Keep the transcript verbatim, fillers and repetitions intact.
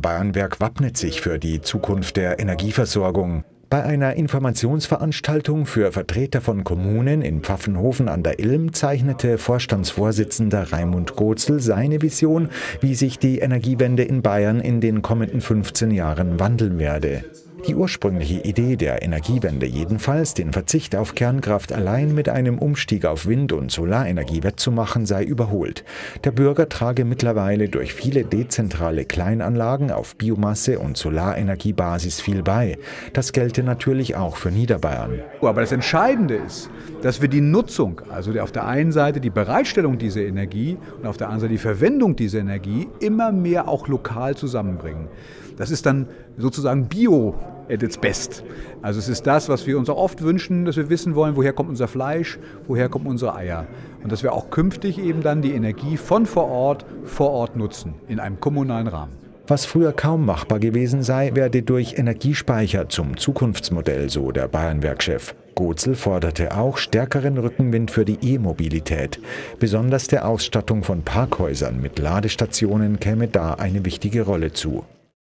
Bayernwerk wappnet sich für die Zukunft der Energieversorgung. Bei einer Informationsveranstaltung für Vertreter von Kommunen in Pfaffenhofen an der Ilm zeichnete Vorstandsvorsitzender Raimund Gozel seine Vision, wie sich die Energiewende in Bayern in den kommenden fünfzehn Jahren wandeln werde. Die ursprüngliche Idee der Energiewende jedenfalls, den Verzicht auf Kernkraft allein mit einem Umstieg auf Wind- und Solarenergie wettzumachen, sei überholt. Der Bürger trage mittlerweile durch viele dezentrale Kleinanlagen auf Biomasse- und Solarenergiebasis viel bei. Das gelte natürlich auch für Niederbayern. Aber das Entscheidende ist, dass wir die Nutzung, also auf der einen Seite die Bereitstellung dieser Energie und auf der anderen Seite die Verwendung dieser Energie immer mehr auch lokal zusammenbringen. Das ist dann sozusagen Bio at its best. Also es ist das, was wir uns auch oft wünschen, dass wir wissen wollen, woher kommt unser Fleisch, woher kommen unsere Eier. Und dass wir auch künftig eben dann die Energie von vor Ort, vor Ort nutzen, in einem kommunalen Rahmen. Was früher kaum machbar gewesen sei, werde durch Energiespeicher zum Zukunftsmodell, so der Bayernwerk-Chef. Gozel forderte auch stärkeren Rückenwind für die E-Mobilität. Besonders der Ausstattung von Parkhäusern mit Ladestationen käme da eine wichtige Rolle zu.